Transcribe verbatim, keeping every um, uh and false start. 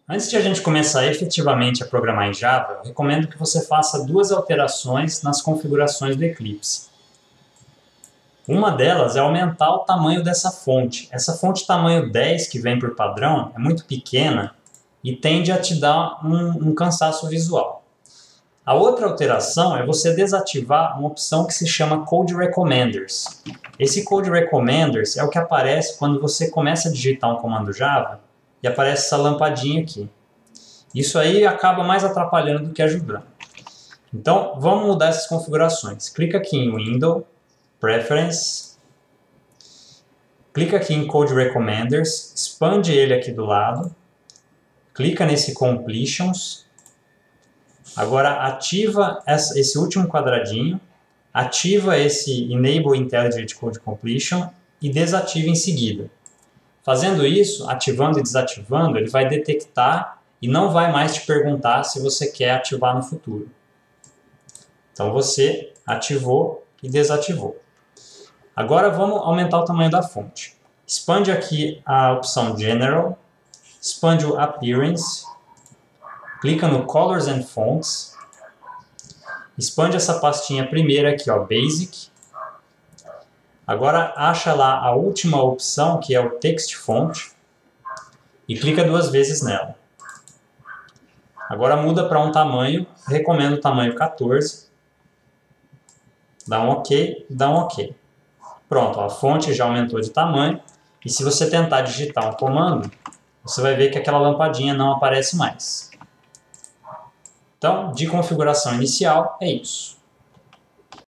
Antes de a gente começar efetivamente a programar em Java, eu recomendo que você faça duas alterações nas configurações do Eclipse. Uma delas é aumentar o tamanho dessa fonte. Essa fonte tamanho dez que vem por padrão é muito pequena e tende a te dar um, um cansaço visual. A outra alteração é você desativar uma opção que se chama Code Recommenders. Esse Code Recommenders é o que aparece quando você começa a digitar um comando Java e aparece essa lampadinha aqui. Isso aí acaba mais atrapalhando do que ajudando. Então, vamos mudar essas configurações. Clica aqui em Window, Preference, clica aqui em Code Recommenders, expande ele aqui do lado, clica nesse Completions, agora ativa esse último quadradinho, ativa esse Enable Intelligent Code Completion e desativa em seguida. Fazendo isso, ativando e desativando, ele vai detectar e não vai mais te perguntar se você quer ativar no futuro. Então você ativou e desativou. Agora vamos aumentar o tamanho da fonte. Expande aqui a opção General, expande o Appearance, clica no Colors and Fonts, expande essa pastinha primeira aqui, ó, Basic. Agora acha lá a última opção, que é o Text Font, e clica duas vezes nela. Agora muda para um tamanho, recomendo o tamanho quatorze. Dá um OK, dá um OK. Pronto, ó, a fonte já aumentou de tamanho. E se você tentar digitar um comando, você vai ver que aquela lampadinha não aparece mais. Então, de configuração inicial, é isso.